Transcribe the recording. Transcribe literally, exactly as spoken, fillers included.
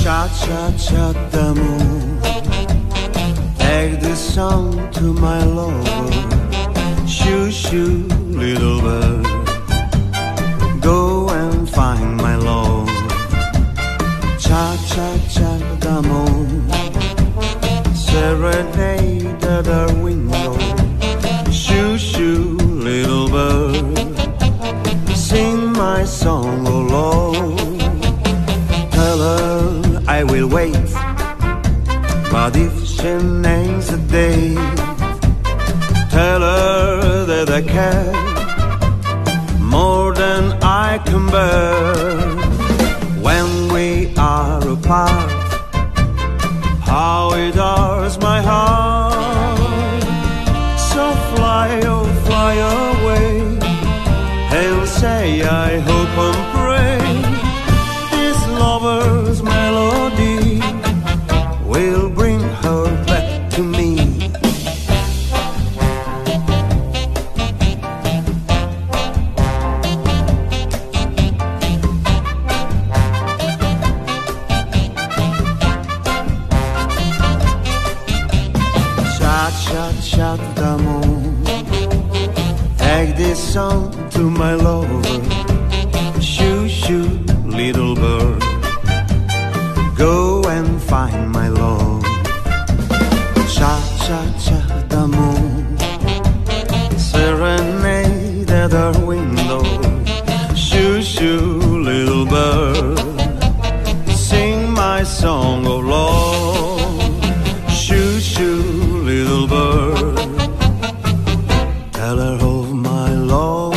Cha-cha-cha the moon, take this song to my lover. Shoo shoo little bird, go and find my love. Cha-cha-cha the moon, serenade at the window. Shoo shoo little bird, sing my song, oh Lord. Tell her I will wait, but if she names a day, tell her that I care more than I can bear. When we are apart, how it hurts my heart. So fly, oh fly away, and say I hope and pray this lover's melody will bring her back to me. Cha-cha-cha the moon, take this song to my lover. Shoo shoo little bird, go and find my love. Cha-cha-cha the moon, serenade at her window. Shoo shoo little bird, sing my song of love. Shoo shoo little bird, tell her of my love.